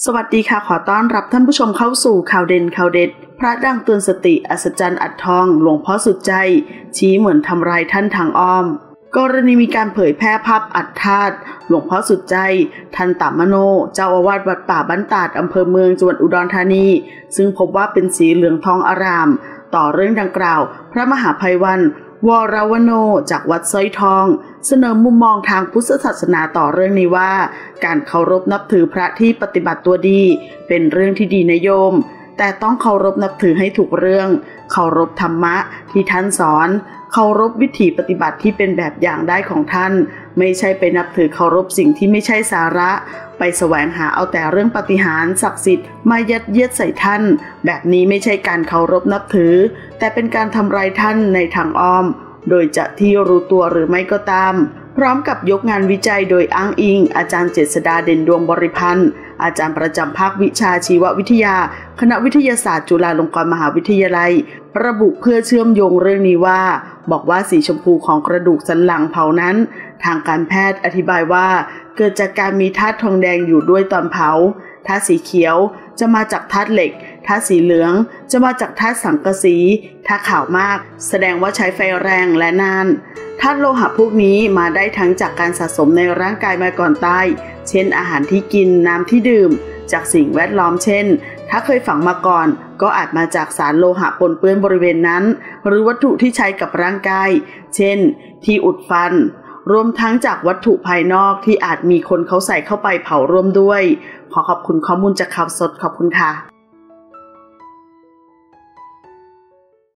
สวัสดีค่ะขอต้อนรับท่านผู้ชมเข้าสู่ข่าวเด่นข่าวเด็ดพระดังเตือนสติอัศจรรย์อัดทองหลวงพ่อสุดใจชี้เหมือนทำร้ายท่านทางอ้อมกรณีมีการเผยแพร่ภาพอัฐธาตุหลวงพ่อสุดใจทันตมโนเจ้าอาวาสวัดป่าบ้านตาดอำเภอเมืองจังหวัดอุดรธานีซึ่งพบว่าเป็นสีเหลืองทองอารามต่อเรื่องดังกล่าวพระมหาภัยวันวรวโนจากวัดสร้อยทองเสนอมุมมองทางพุทธศาสนาต่อเรื่องนี้ว่าการเคารพนับถือพระที่ปฏิบัติตัวดีเป็นเรื่องที่ดีนะโยมแต่ต้องเคารพนับถือให้ถูกเรื่องเคารพธรรมะที่ท่านสอนเคารพวิถีปฏิบัติที่เป็นแบบอย่างได้ของท่านไม่ใช่ไปนับถือเคารพสิ่งที่ไม่ใช่สาระไปแสวงหาเอาแต่เรื่องปาฏิหาริย์ศักดิ์สิทธิ์มายัดเยียดใส่ท่านแบบนี้ไม่ใช่การเคารพนับถือแต่เป็นการทำร้ายท่านในทางอ้อมโดยจะที่รู้ตัวหรือไม่ก็ตามพร้อมกับยกงานวิจัยโดยอ้างอิงอาจารย์เจษฎาเด่นดวงบริพันธ์อาจารย์ประจำภาควิชาชีววิทยาคณะวิทยาศาสตร์จุฬาลงกรณ์มหาวิทยาลัยระบุเพื่อเชื่อมโยงเรื่องนี้ว่าบอกว่าสีชมพูของกระดูกสันหลังเผานั้นทางการแพทย์อธิบายว่าเกิดจากการมีธาตุทองแดงอยู่ด้วยตอนเผาธาตุสีเขียวจะมาจากธาตุเหล็กธาตุสีเหลืองจะมาจากธาตุสังกะสีถ้าขาวมากแสดงว่าใช้ไฟแรงและนานธาตุโลหะพวกนี้มาได้ทั้งจากการสะสมในร่างกายมาก่อนตายเช่นอาหารที่กินน้ำที่ดื่มจากสิ่งแวดล้อมเช่นถ้าเคยฝังมาก่อนก็อาจมาจากสารโลหะปนเปื้อนบริเวณนั้นหรือวัตถุที่ใช้กับร่างกายเช่นที่อุดฟันรวมทั้งจากวัตถุภายนอกที่อาจมีคนเขาใส่เข้าไปเผาร่วมด้วยขอขอบคุณข้อมูลจากข่าวสดขอบคุณค่ะ